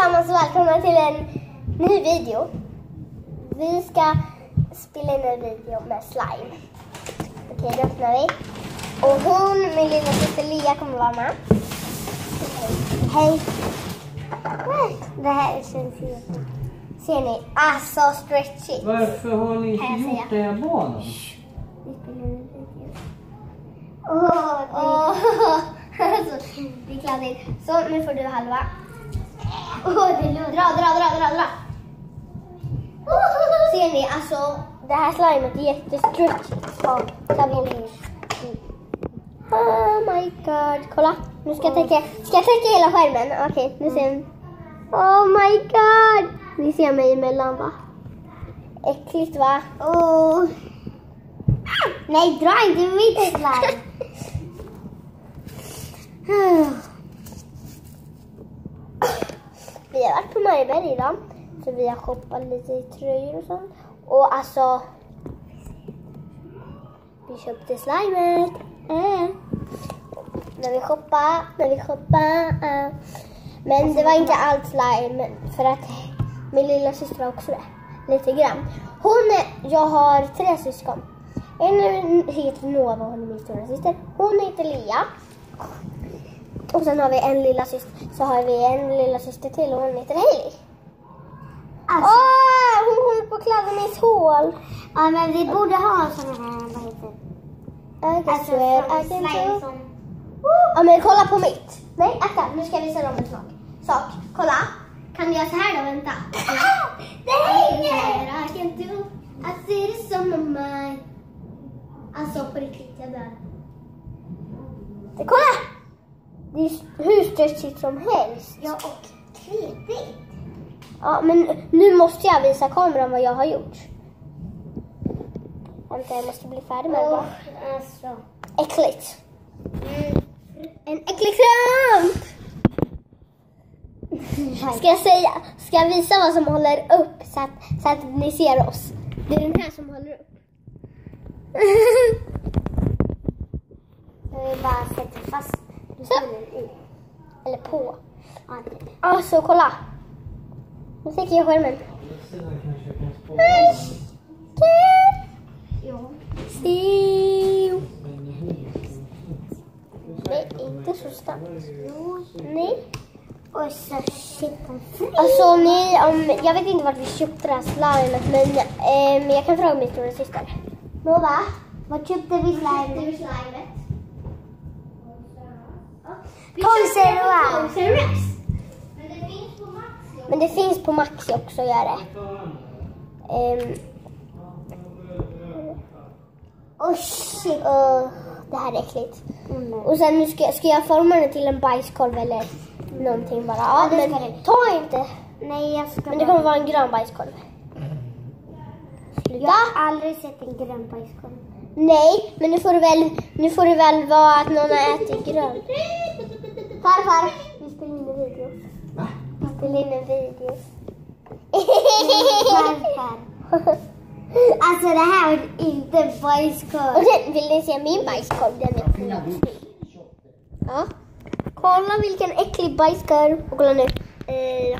allesammans och välkomna till en ny video. Vi ska spela in en video med slime. Okej, då öppnar vi. Och hon, min lilla syster Lia, kommer vara med. Hej. Det här känns helt... Ser ni? Alltså stretchy. Varför har ni inte gjort det här banan? Det är kladdigt. Så nu får du halva. Dra. Ser ni? Alltså det här slimet är jättestretchigt. Oh my god. Kolla. Nu ska jag täcka hela skärmen. Okej, nu ser ni. Oh my god. Ni ser mig emellan, va? Äckligt, va? Nej, dra inte mitt slime. Vi har varit på Marieberg idag. Så vi har shoppat lite tröjor och sånt. Och alltså... Vi köpte slimet. När vi shoppade. Men det var inte allt slime. För att min lilla syster har också det. Lite grann. Jag har 3 syskon. En heter Nova, hon är min stora syster. Hon heter Lia. Och sen har vi en lilla syster. Så har vi en lilla syster till och hon heter Hailey. Alltså. Hon håller på att kladda mitt hål. Ja, men vi borde ha såna här, vad heter det? Ja, men kolla på mitt. Nej, akta, nu ska jag visa dem en sak. Kolla. Kan du göra så här då, vänta. Det hänger! I can do. I see the sun of mine. Alltså på riktigt, jag dör. Kolla! Det är hur stretchigt som helst. Ja, och kritigt. Ja, men nu måste jag visa kameran vad jag har gjort. Vänta, jag måste bli färdig med det. Alltså. Äckligt. En äcklig kramp! Ska jag visa vad som håller upp så att ni ser oss? Det är den här som håller upp. Jag vill bara sätta fast i. Eller på. Alltså, kolla. Nu täcker jag skärmen. Ja. Nej, inte så starkt. Nej. Och så chicken free. Alltså jag vet inte vart vi köpte det här slimet, men jag kan fråga min stora syster. Nova, vad köpte vi slimet? Conservas. Men det finns på Maxi också, gör det. Shit. Det här är äckligt. Och sen nu ska jag forma den till en bajskorv eller någonting bara. Ja, men ta inte. Nej, jag ska. Men det kommer vara en grön bajskorv. Jag har aldrig sett en grön bajskorv. Nej, men nu får det väl vara att någon har ätit grön. Farfar, vi spelar in en video. Va? Vi spelar in en video. Farfar. Alltså det här är inte bajskorv. Vill ni se min bajskorv? Den är konstig. Ja. Kolla vilken äcklig bajskorv. Och kolla nu. Nej.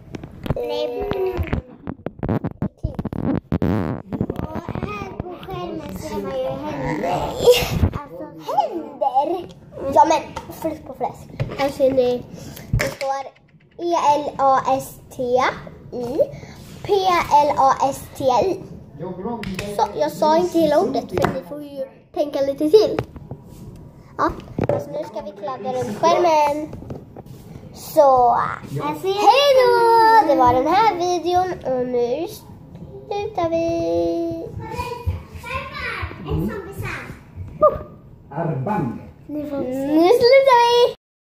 Och här på skärmen ser man ju händer. Alltså händer. Ja, men flytt på fläsk. Här ser ni. Det står ELASTI. PLASTI. Så, jag sa inte hela ordet för ni får ju tänka lite till. Ja, alltså nu ska vi kladda runt skärmen. Så, hej då! Det var den här videon och nu slutar vi. En sån besam. Armband. Nu